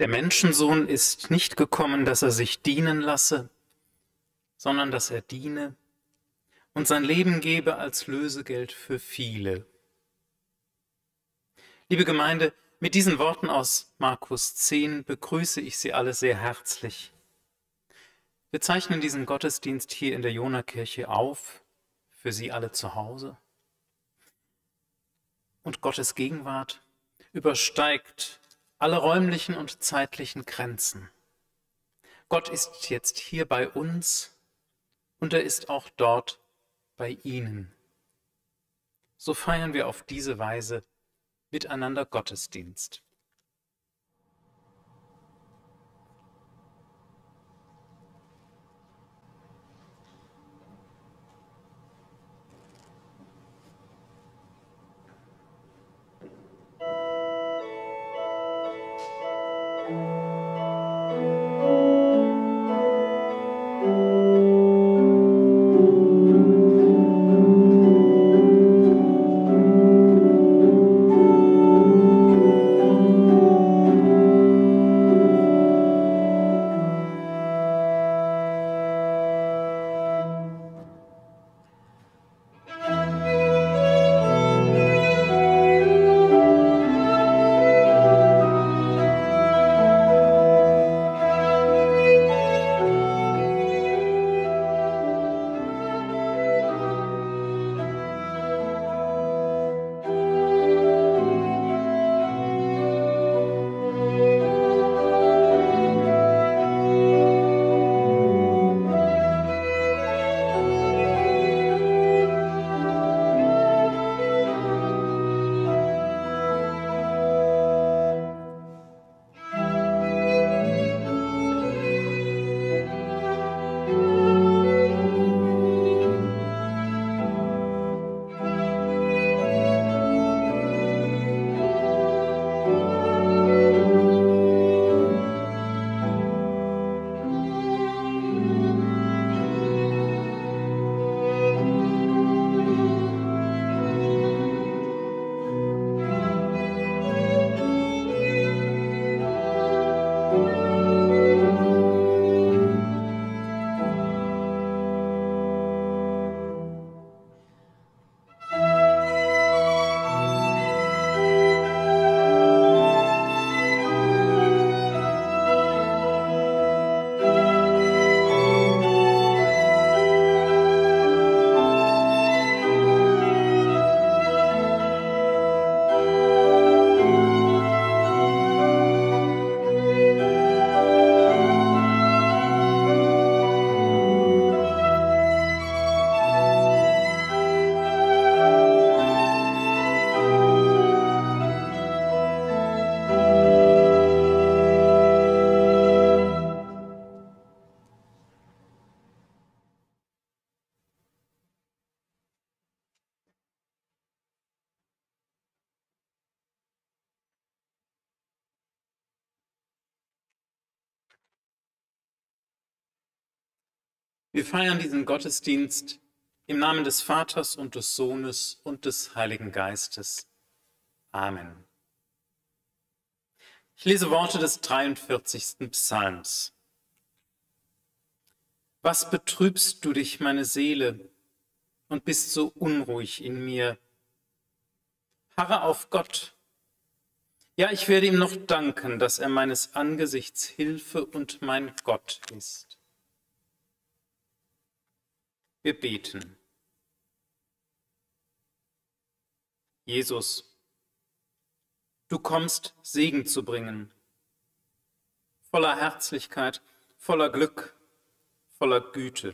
Der Menschensohn ist nicht gekommen, dass er sich dienen lasse, sondern dass er diene und sein Leben gebe als Lösegeld für viele. Liebe Gemeinde, mit diesen Worten aus Markus 10 begrüße ich Sie alle sehr herzlich. Wir zeichnen diesen Gottesdienst hier in der Jonakirche auf, für Sie alle zu Hause. Und Gottes Gegenwart übersteigt alle räumlichen und zeitlichen Grenzen. Gott ist jetzt hier bei uns und er ist auch dort bei Ihnen. So feiern wir auf diese Weise miteinander Gottesdienst. Wir feiern diesen Gottesdienst im Namen des Vaters und des Sohnes und des Heiligen Geistes. Amen. Ich lese Worte des 43. Psalms. Was betrübst du dich, meine Seele, und bist so unruhig in mir? Harre auf Gott. Ja, ich werde ihm noch danken, dass er meines Angesichts Hilfe und mein Gott ist. Wir beten. Jesus, du kommst, Segen zu bringen, voller Herzlichkeit, voller Glück, voller Güte.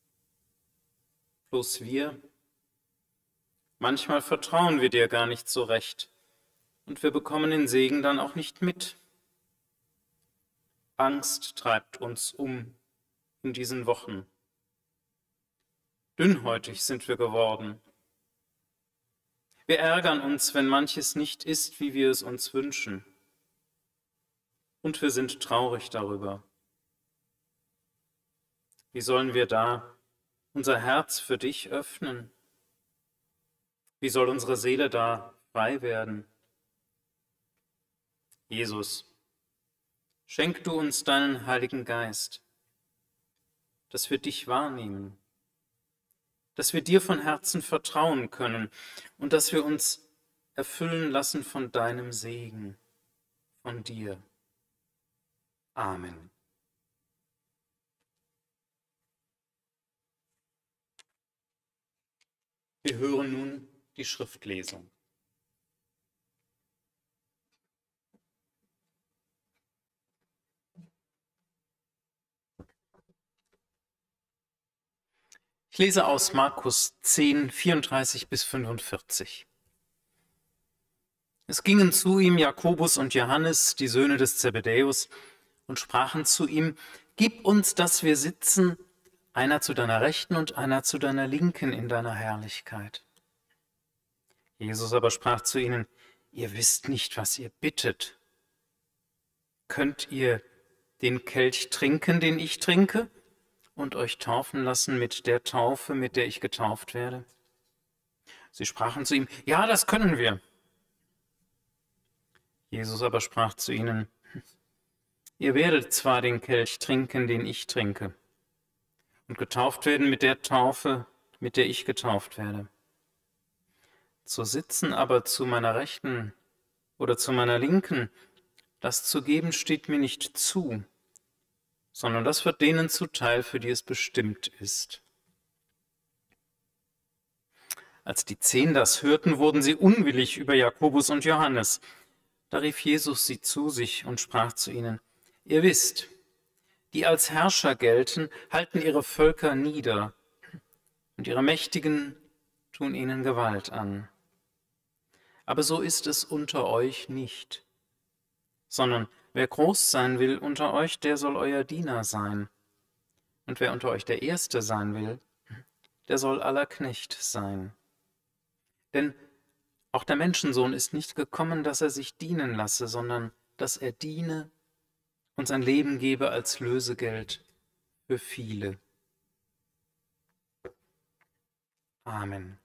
Bloß wir, manchmal vertrauen wir dir gar nicht so recht und wir bekommen den Segen dann auch nicht mit. Angst treibt uns um in diesen Wochen. Dünnhäutig sind wir geworden. Wir ärgern uns, wenn manches nicht ist, wie wir es uns wünschen. Und wir sind traurig darüber. Wie sollen wir da unser Herz für dich öffnen? Wie soll unsere Seele da frei werden? Jesus, Schenk du uns deinen Heiligen Geist, dass wir dich wahrnehmen, dass wir dir von Herzen vertrauen können und dass wir uns erfüllen lassen von deinem Segen, von dir. Amen. Wir hören nun die Schriftlesung. Ich lese aus Markus 10, 34 bis 45. Es gingen zu ihm Jakobus und Johannes, die Söhne des Zebedäus, und sprachen zu ihm: Gib uns, dass wir sitzen, einer zu deiner Rechten und einer zu deiner Linken in deiner Herrlichkeit. Jesus aber sprach zu ihnen: Ihr wisst nicht, was ihr bittet. Könnt ihr den Kelch trinken, den ich trinke, und euch taufen lassen mit der Taufe, mit der ich getauft werde? Sie sprachen zu ihm: Ja, das können wir. Jesus aber sprach zu ihnen: Ihr werdet zwar den Kelch trinken, den ich trinke, und getauft werden mit der Taufe, mit der ich getauft werde. Zu sitzen aber zu meiner Rechten oder zu meiner Linken, das zu geben steht mir nicht zu, sondern das wird denen zuteil, für die es bestimmt ist. Als die 10 das hörten, wurden sie unwillig über Jakobus und Johannes. Da rief Jesus sie zu sich und sprach zu ihnen: Ihr wisst, die als Herrscher gelten, halten ihre Völker nieder, und ihre Mächtigen tun ihnen Gewalt an. Aber so ist es unter euch nicht, sondern wer groß sein will unter euch, der soll euer Diener sein. Und wer unter euch der Erste sein will, der soll aller Knecht sein. Denn auch der Menschensohn ist nicht gekommen, dass er sich dienen lasse, sondern dass er diene und sein Leben gebe als Lösegeld für viele. Amen.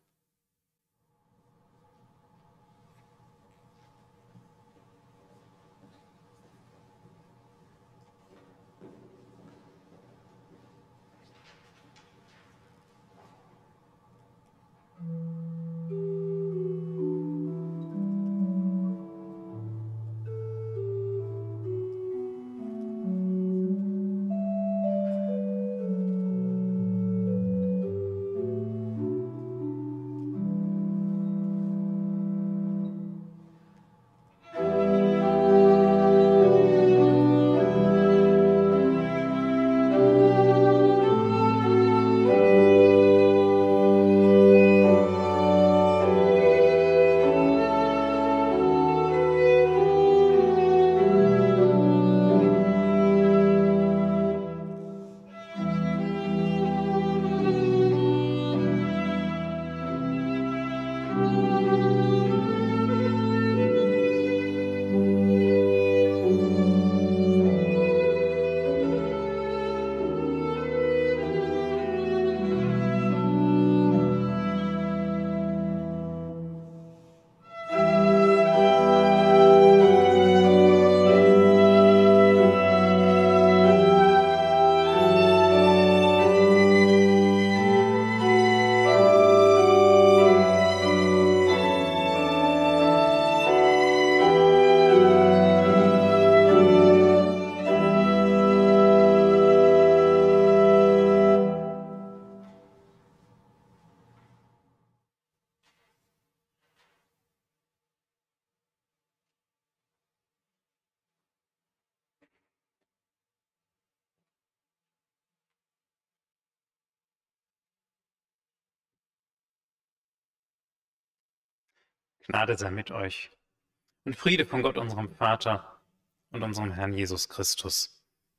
Gnade sei mit euch und Friede von Gott, unserem Vater und unserem Herrn Jesus Christus.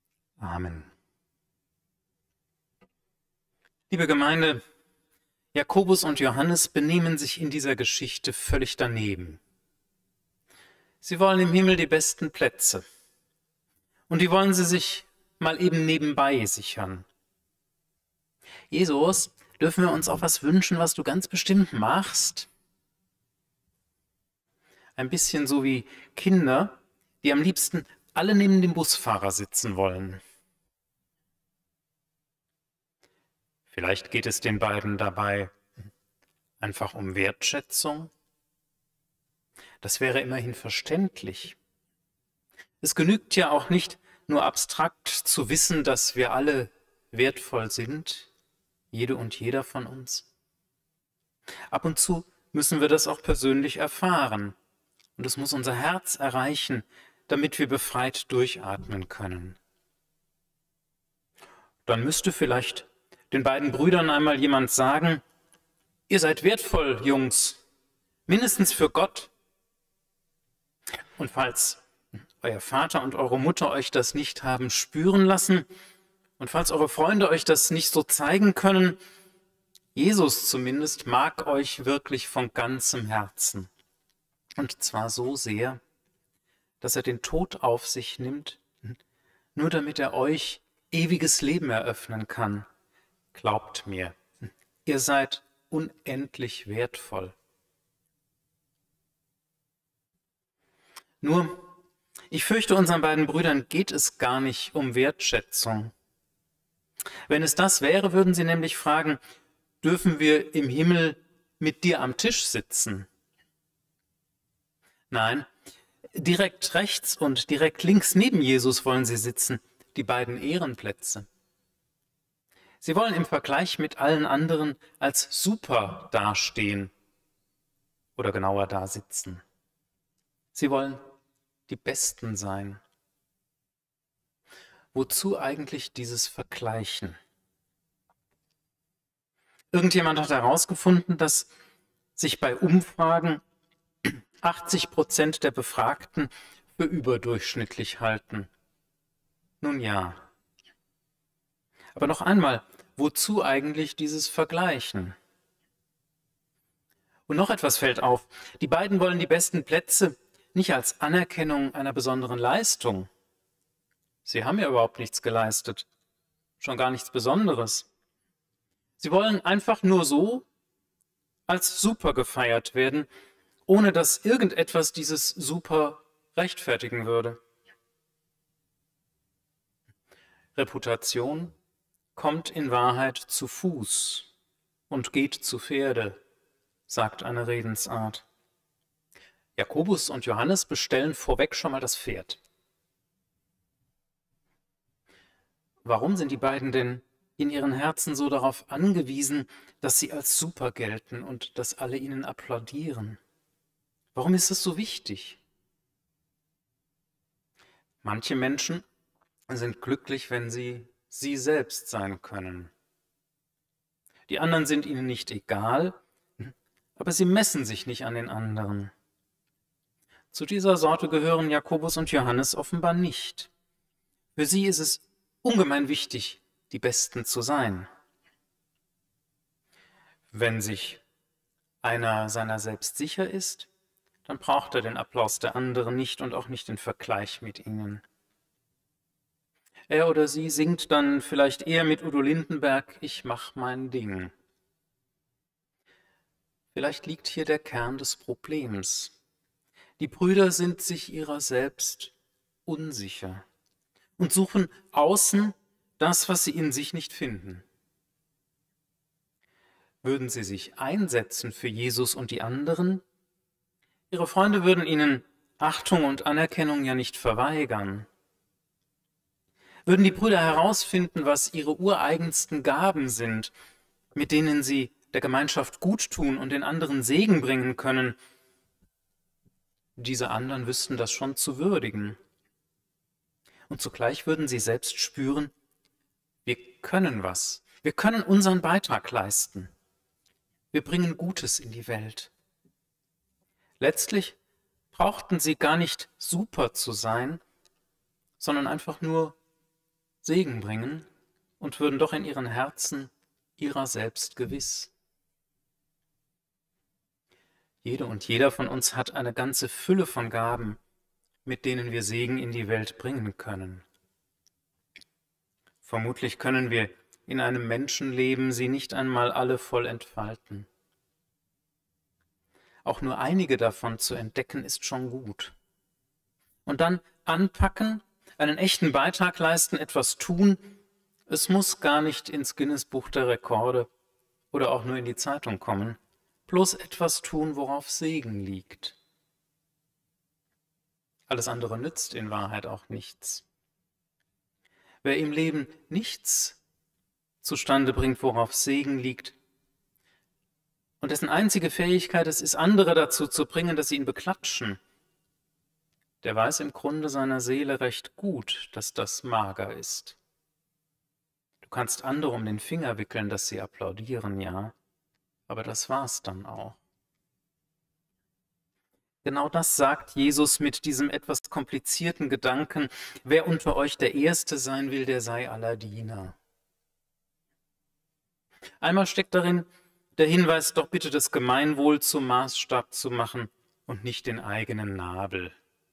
Amen. Liebe Gemeinde, Jakobus und Johannes benehmen sich in dieser Geschichte völlig daneben. Sie wollen im Himmel die besten Plätze. Und die wollen sie sich mal eben nebenbei sichern. Jesus, dürfen wir uns auch was wünschen, was du ganz bestimmt machst? Ein bisschen so wie Kinder, die am liebsten alle neben dem Busfahrer sitzen wollen. Vielleicht geht es den beiden dabei einfach um Wertschätzung. Das wäre immerhin verständlich. Es genügt ja auch nicht, nur abstrakt zu wissen, dass wir alle wertvoll sind, jede und jeder von uns. Ab und zu müssen wir das auch persönlich erfahren. Und es muss unser Herz erreichen, damit wir befreit durchatmen können. Dann müsste vielleicht den beiden Brüdern einmal jemand sagen: Ihr seid wertvoll, Jungs, mindestens für Gott. Und falls euer Vater und eure Mutter euch das nicht haben spüren lassen und falls eure Freunde euch das nicht so zeigen können, Jesus zumindest mag euch wirklich von ganzem Herzen. Und zwar so sehr, dass er den Tod auf sich nimmt, nur damit er euch ewiges Leben eröffnen kann. Glaubt mir, ihr seid unendlich wertvoll. Nur, ich fürchte, unseren beiden Brüdern geht es gar nicht um Wertschätzung. Wenn es das wäre, würden sie nämlich fragen: Dürfen wir im Himmel mit dir am Tisch sitzen? Nein, direkt rechts und direkt links neben Jesus wollen sie sitzen, die beiden Ehrenplätze. Sie wollen im Vergleich mit allen anderen als super dastehen oder genauer da sitzen. Sie wollen die Besten sein. Wozu eigentlich dieses Vergleichen? Irgendjemand hat herausgefunden, dass sich bei Umfragen 80% der Befragten für überdurchschnittlich halten. Nun ja. Aber noch einmal, wozu eigentlich dieses Vergleichen? Und noch etwas fällt auf. Die beiden wollen die besten Plätze nicht als Anerkennung einer besonderen Leistung. Sie haben ja überhaupt nichts geleistet, schon gar nichts Besonderes. Sie wollen einfach nur so als super gefeiert werden, ohne dass irgendetwas dieses Super rechtfertigen würde. Reputation kommt in Wahrheit zu Fuß und geht zu Pferde, sagt eine Redensart. Jakobus und Johannes bestellen vorweg schon mal das Pferd. Warum sind die beiden denn in ihren Herzen so darauf angewiesen, dass sie als super gelten und dass alle ihnen applaudieren? Warum ist es so wichtig? Manche Menschen sind glücklich, wenn sie selbst sein können. Die anderen sind ihnen nicht egal, aber sie messen sich nicht an den anderen. Zu dieser Sorte gehören Jakobus und Johannes offenbar nicht. Für sie ist es ungemein wichtig, die Besten zu sein. Wenn sich einer seiner selbst sicher ist, dann braucht er den Applaus der anderen nicht und auch nicht den Vergleich mit ihnen. Er oder sie singt dann vielleicht eher mit Udo Lindenberg: Ich mach mein Ding. Vielleicht liegt hier der Kern des Problems. Die Brüder sind sich ihrer selbst unsicher und suchen außen das, was sie in sich nicht finden. Würden sie sich einsetzen für Jesus und die anderen? Ihre Freunde würden ihnen Achtung und Anerkennung ja nicht verweigern. Würden die Brüder herausfinden, was ihre ureigensten Gaben sind, mit denen sie der Gemeinschaft gut tun und den anderen Segen bringen können, diese anderen wüssten das schon zu würdigen. Und zugleich würden sie selbst spüren: Wir können was. Wir können unseren Beitrag leisten. Wir bringen Gutes in die Welt. Letztlich brauchten sie gar nicht super zu sein, sondern einfach nur Segen bringen und würden doch in ihren Herzen ihrer selbst gewiss. Jede und jeder von uns hat eine ganze Fülle von Gaben, mit denen wir Segen in die Welt bringen können. Vermutlich können wir in einem Menschenleben sie nicht einmal alle voll entfalten. Auch nur einige davon zu entdecken, ist schon gut. Und dann anpacken, einen echten Beitrag leisten, etwas tun. Es muss gar nicht ins Guinness-Buch der Rekorde oder auch nur in die Zeitung kommen. Bloß etwas tun, worauf Segen liegt. Alles andere nützt in Wahrheit auch nichts. Wer im Leben nichts zustande bringt, worauf Segen liegt, und dessen einzige Fähigkeit es ist, andere dazu zu bringen, dass sie ihn beklatschen, der weiß im Grunde seiner Seele recht gut, dass das mager ist. Du kannst andere um den Finger wickeln, dass sie applaudieren, ja, aber das war's dann auch. Genau das sagt Jesus mit diesem etwas komplizierten Gedanken: Wer unter euch der Erste sein will, der sei aller Diener. Einmal steckt darin der Hinweis, doch bitte das Gemeinwohl zum Maßstab zu machen und nicht den eigenen Nabel.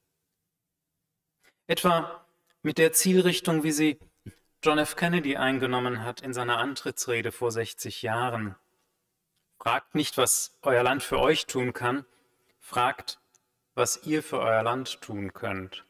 Etwa mit der Zielrichtung, wie sie John F. Kennedy eingenommen hat in seiner Antrittsrede vor 60 Jahren. Fragt nicht, was euer Land für euch tun kann, fragt, was ihr für euer Land tun könnt.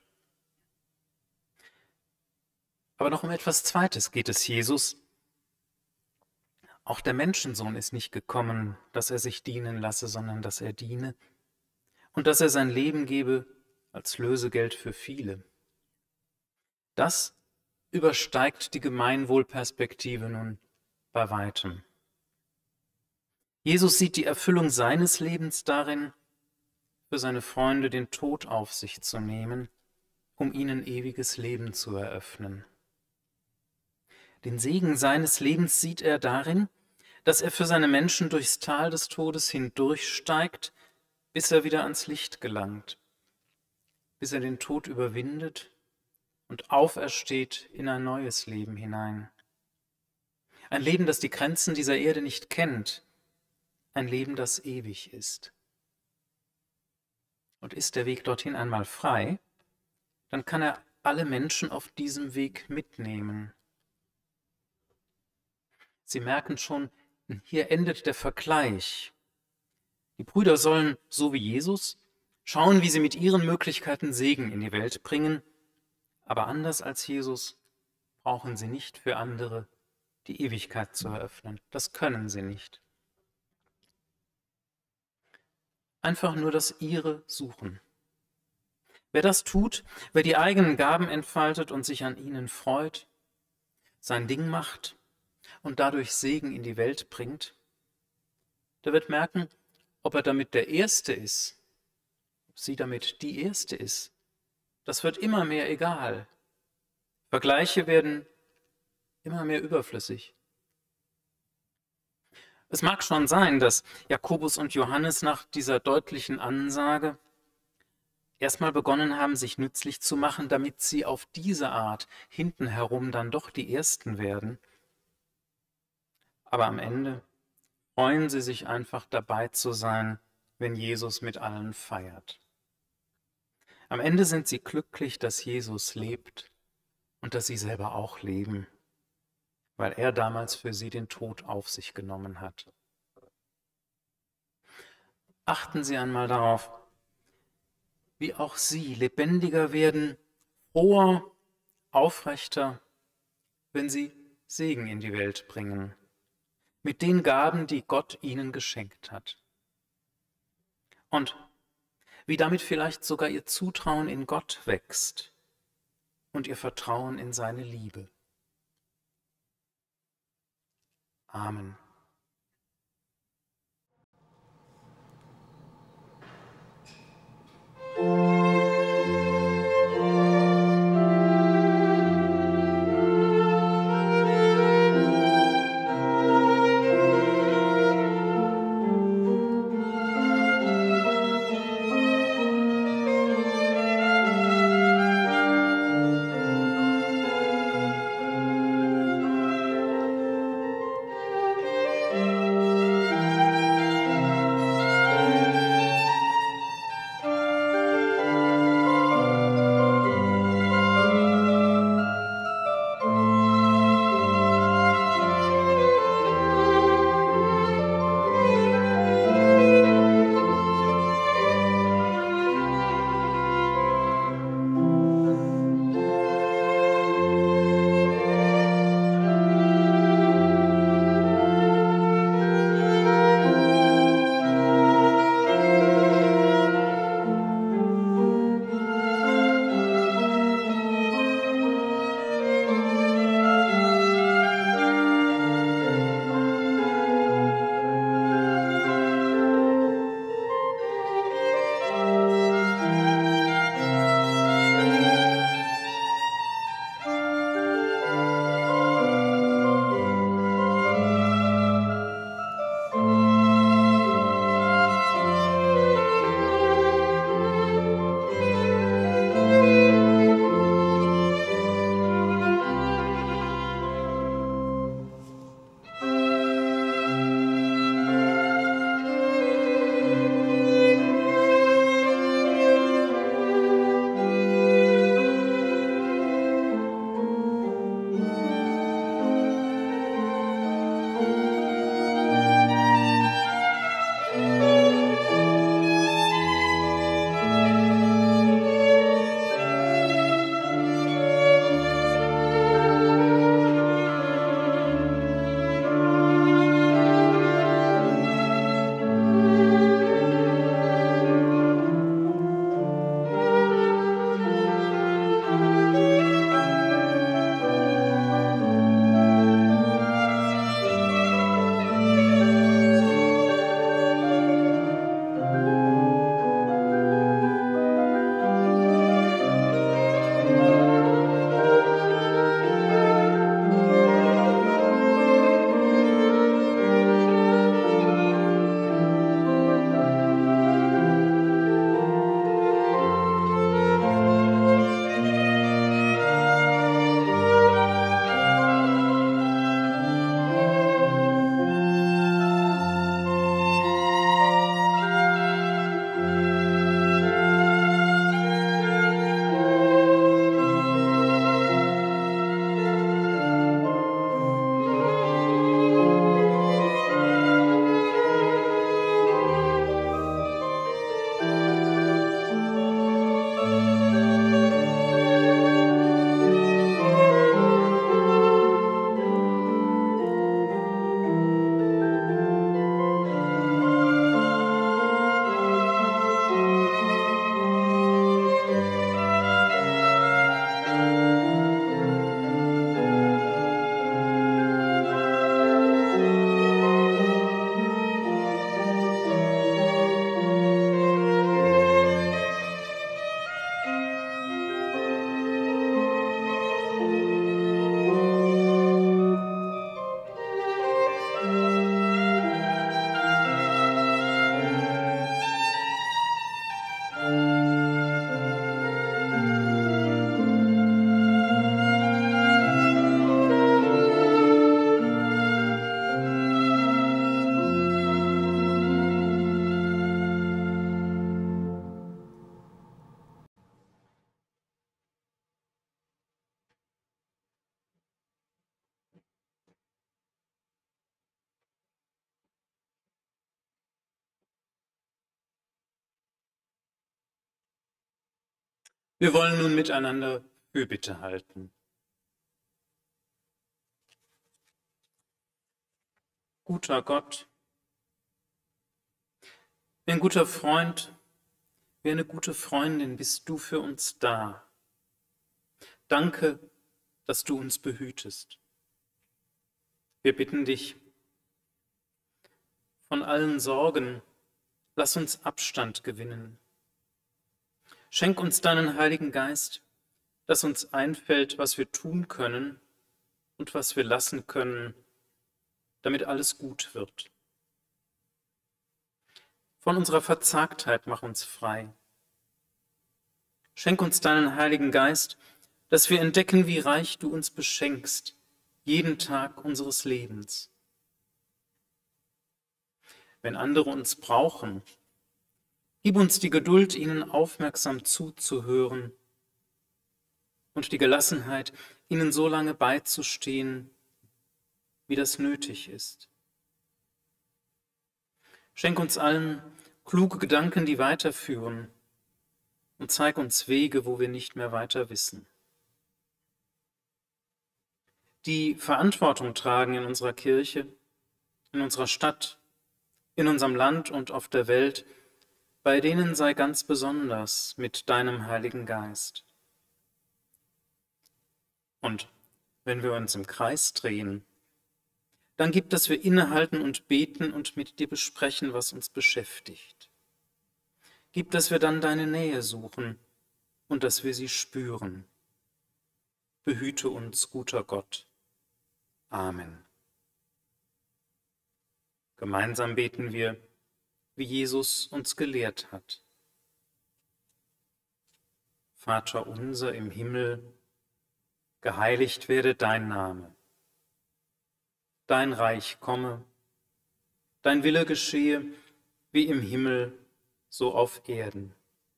Aber noch um etwas Zweites geht es Jesus. Auch der Menschensohn ist nicht gekommen, dass er sich dienen lasse, sondern dass er diene und dass er sein Leben gebe als Lösegeld für viele. Das übersteigt die Gemeinwohlperspektive nun bei weitem. Jesus sieht die Erfüllung seines Lebens darin, für seine Freunde den Tod auf sich zu nehmen, um ihnen ewiges Leben zu eröffnen. Den Segen seines Lebens sieht er darin, dass er für seine Menschen durchs Tal des Todes hindurchsteigt, bis er wieder ans Licht gelangt, bis er den Tod überwindet und aufersteht in ein neues Leben hinein. Ein Leben, das die Grenzen dieser Erde nicht kennt, ein Leben, das ewig ist. Und ist der Weg dorthin einmal frei, dann kann er alle Menschen auf diesem Weg mitnehmen. Sie merken schon, hier endet der Vergleich. Die Brüder sollen, so wie Jesus, schauen, wie sie mit ihren Möglichkeiten Segen in die Welt bringen, aber anders als Jesus brauchen sie nicht für andere die Ewigkeit zu eröffnen. Das können sie nicht. Einfach nur das ihre suchen. Wer das tut, wer die eigenen Gaben entfaltet und sich an ihnen freut, sein Ding macht und dadurch Segen in die Welt bringt, der wird merken, ob er damit der Erste ist, ob sie damit die Erste ist. Das wird immer mehr egal. Vergleiche werden immer mehr überflüssig. Es mag schon sein, dass Jakobus und Johannes nach dieser deutlichen Ansage erstmal begonnen haben, sich nützlich zu machen, damit sie auf diese Art hinten herum dann doch die Ersten werden. Aber am Ende freuen sie sich einfach dabei zu sein, wenn Jesus mit allen feiert. Am Ende sind sie glücklich, dass Jesus lebt und dass sie selber auch leben, weil er damals für sie den Tod auf sich genommen hat. Achten Sie einmal darauf, wie auch Sie lebendiger werden, froher, aufrechter, wenn Sie Segen in die Welt bringen, mit den Gaben, die Gott Ihnen geschenkt hat. Und wie damit vielleicht sogar Ihr Zutrauen in Gott wächst und Ihr Vertrauen in seine Liebe. Amen. Wir wollen nun miteinander Fürbitte halten. Guter Gott, wie ein guter Freund, wie eine gute Freundin bist du für uns da. Danke, dass du uns behütest. Wir bitten dich, von allen Sorgen, lass uns Abstand gewinnen. Schenk uns deinen Heiligen Geist, dass uns einfällt, was wir tun können und was wir lassen können, damit alles gut wird. Von unserer Verzagtheit mach uns frei. Schenk uns deinen Heiligen Geist, dass wir entdecken, wie reich du uns beschenkst, jeden Tag unseres Lebens. Wenn andere uns brauchen, gib uns die Geduld, ihnen aufmerksam zuzuhören und die Gelassenheit, ihnen so lange beizustehen, wie das nötig ist. Schenk uns allen kluge Gedanken, die weiterführen, und zeig uns Wege, wo wir nicht mehr weiter wissen. Die Verantwortung tragen in unserer Kirche, in unserer Stadt, in unserem Land und auf der Welt, bei denen sei ganz besonders mit deinem Heiligen Geist. Und wenn wir uns im Kreis drehen, dann gib, dass wir innehalten und beten und mit dir besprechen, was uns beschäftigt. Gib, dass wir dann deine Nähe suchen und dass wir sie spüren. Behüte uns, guter Gott. Amen. Gemeinsam beten wir, wie Jesus uns gelehrt hat. Vater unser im Himmel, geheiligt werde dein Name. Dein Reich komme, dein Wille geschehe, wie im Himmel, so auf Erden.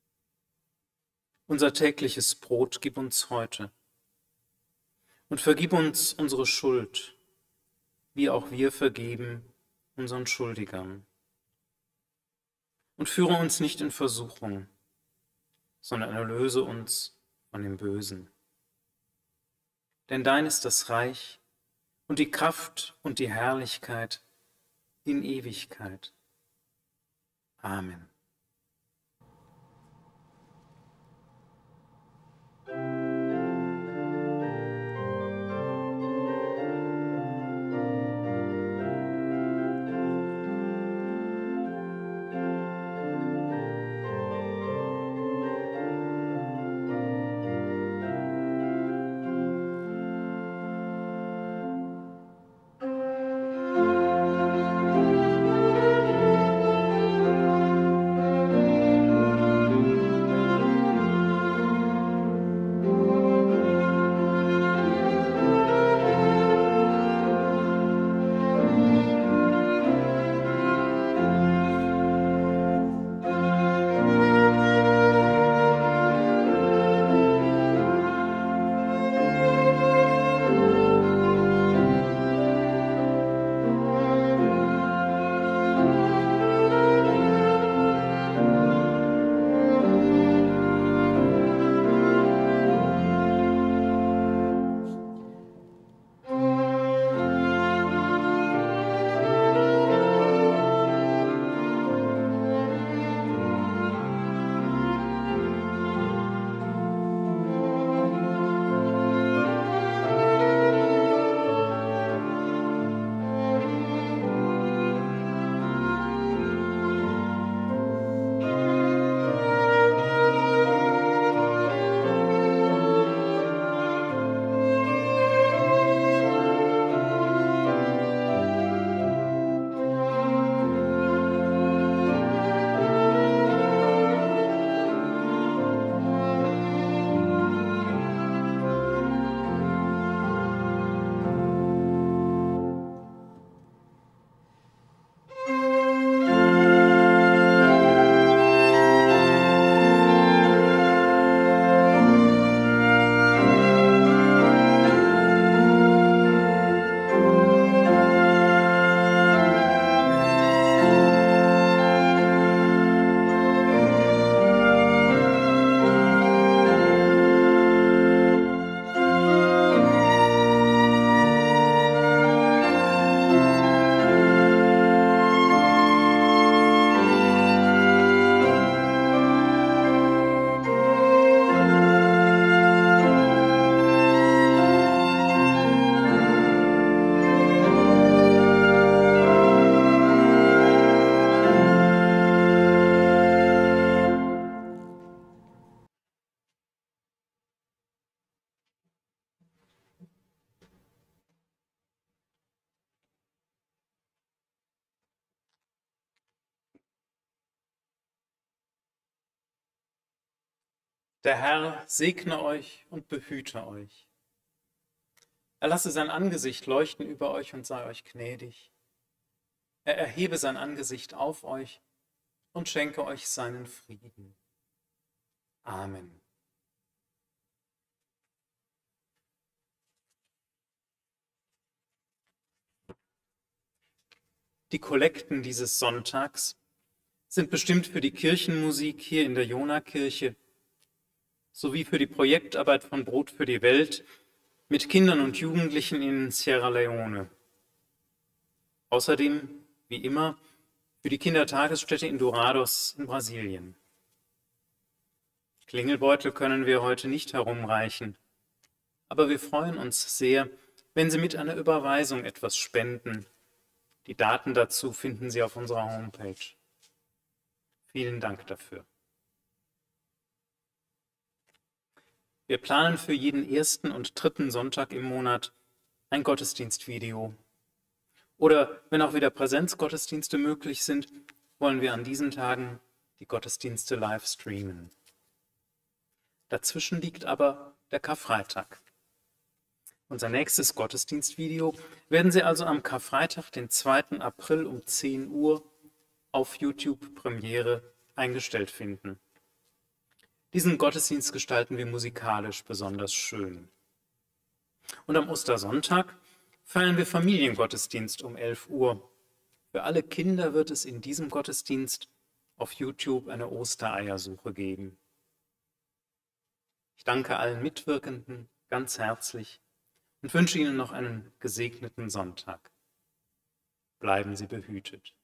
Unser tägliches Brot gib uns heute und vergib uns unsere Schuld, wie auch wir vergeben unseren Schuldigern. Und führe uns nicht in Versuchung, sondern erlöse uns von dem Bösen. Denn dein ist das Reich und die Kraft und die Herrlichkeit in Ewigkeit. Amen. Der Herr segne euch und behüte euch. Er lasse sein Angesicht leuchten über euch und sei euch gnädig. Er erhebe sein Angesicht auf euch und schenke euch seinen Frieden. Amen. Die Kollekten dieses Sonntags sind bestimmt für die Kirchenmusik hier in der Jonakirche sowie für die Projektarbeit von Brot für die Welt mit Kindern und Jugendlichen in Sierra Leone. Außerdem, wie immer, für die Kindertagesstätte in Dourados in Brasilien. Klingelbeutel können wir heute nicht herumreichen, aber wir freuen uns sehr, wenn Sie mit einer Überweisung etwas spenden. Die Daten dazu finden Sie auf unserer Homepage. Vielen Dank dafür. Wir planen für jeden ersten und dritten Sonntag im Monat ein Gottesdienstvideo. Oder wenn auch wieder Präsenzgottesdienste möglich sind, wollen wir an diesen Tagen die Gottesdienste live streamen. Dazwischen liegt aber der Karfreitag. Unser nächstes Gottesdienstvideo werden Sie also am Karfreitag, den 2. April um 10 Uhr auf YouTube Premiere eingestellt finden. Diesen Gottesdienst gestalten wir musikalisch besonders schön. Und am Ostersonntag feiern wir Familiengottesdienst um 11 Uhr. Für alle Kinder wird es in diesem Gottesdienst auf YouTube eine Ostereiersuche geben. Ich danke allen Mitwirkenden ganz herzlich und wünsche Ihnen noch einen gesegneten Sonntag. Bleiben Sie behütet.